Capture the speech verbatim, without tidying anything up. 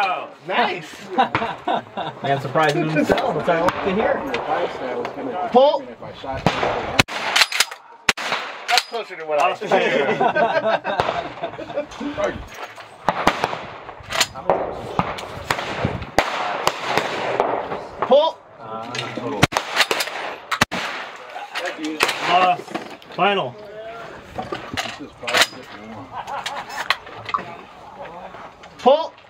Wow! Nice! Man, surprising himself. That's what I like to hear. Pull! That's closer to what I was thinking. Pull! Uh, final. Pull!